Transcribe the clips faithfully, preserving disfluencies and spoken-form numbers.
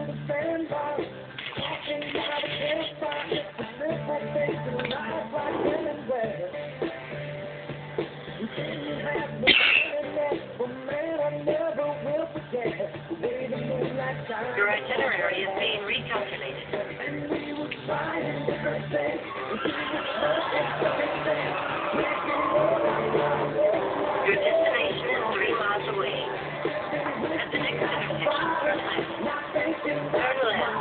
Your itinerary is being recalculated. Your destination is three miles away. At the next intersection, turn left. Turn left.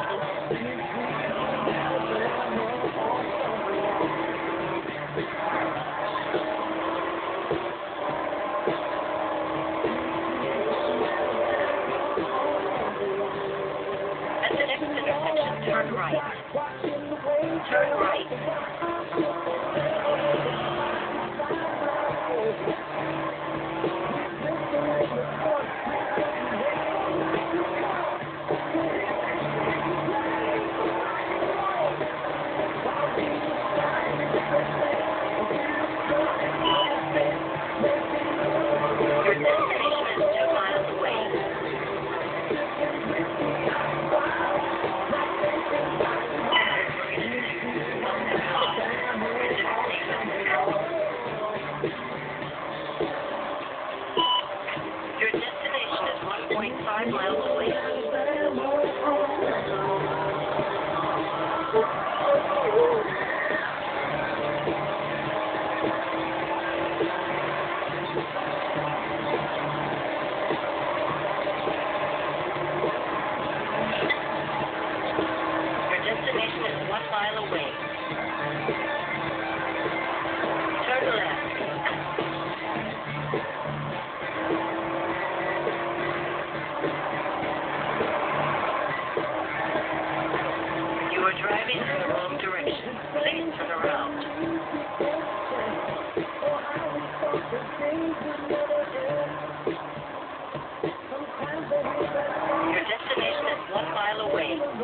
At the next intersection, turn right. Turn right. Your destination is two miles away. Your destination is one point five miles away. Your destination is one mile away. Turn left. You are driving in the wrong direction. Please turn around. Your destination is one mile away.